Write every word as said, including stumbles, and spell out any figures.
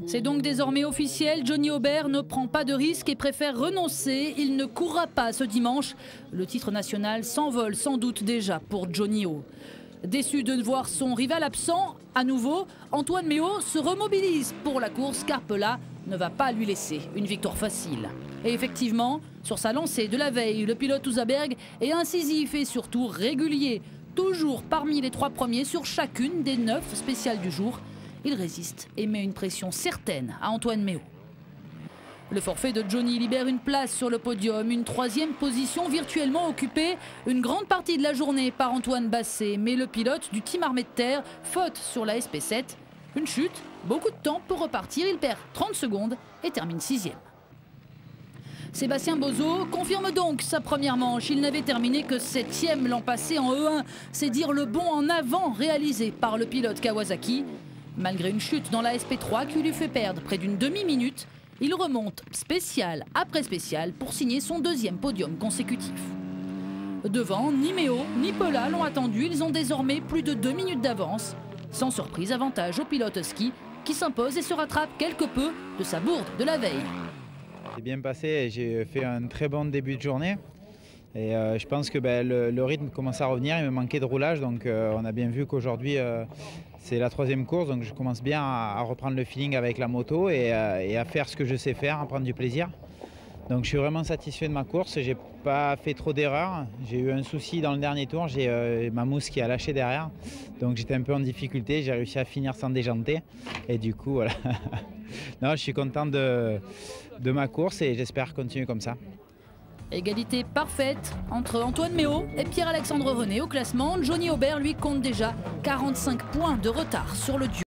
C'est donc désormais officiel, Johnny Aubert ne prend pas de risque et préfère renoncer. Il ne courra pas ce dimanche. Le titre national s'envole sans doute déjà pour Johnny O. Déçu de voir son rival absent, à nouveau, Antoine Méhaut se remobilise pour la course car Pella ne va pas lui laisser une victoire facile. Et effectivement, sur sa lancée de la veille, le pilote Husaberg est incisif et surtout régulier. Toujours parmi les trois premiers sur chacune des neuf spéciales du jour. Il résiste et met une pression certaine à Antoine Méhaut. Le forfait de Johnny libère une place sur le podium, une troisième position virtuellement occupée une grande partie de la journée par Antoine Basset. Mais le pilote du Team Armée de Terre faute sur la S P sept. Une chute, beaucoup de temps pour repartir, il perd trente secondes et termine sixième. Sébastien Bozo confirme donc sa première manche. Il n'avait terminé que septième l'an passé en E un. C'est dire le bond en avant réalisé par le pilote Kawasaki. Malgré une chute dans la S P trois qui lui fait perdre près d'une demi-minute, il remonte spécial après spécial pour signer son deuxième podium consécutif. Devant, ni Méhaut ni Pella l'ont attendu. Ils ont désormais plus de deux minutes d'avance. Sans surprise, avantage au pilote ski qui s'impose et se rattrape quelque peu de sa bourde de la veille. C'est bien passé, j'ai fait un très bon début de journée. Et euh, je pense que ben, le, le rythme commence à revenir, il me manquait de roulage, donc euh, on a bien vu qu'aujourd'hui euh, c'est la troisième course, donc je commence bien à, à reprendre le feeling avec la moto et, euh, et à faire ce que je sais faire, à prendre du plaisir. Donc je suis vraiment satisfait de ma course, j'ai pas fait trop d'erreurs, j'ai eu un souci dans le dernier tour, j'ai euh, ma mousse qui a lâché derrière, donc j'étais un peu en difficulté, j'ai réussi à finir sans déjanter et du coup voilà. Non, je suis content de, de ma course et j'espère continuer comme ça. Égalité parfaite entre Antoine Méhaut et Pierre-Alexandre René au classement. Johnny Aubert lui compte déjà quarante-cinq points de retard sur le duo.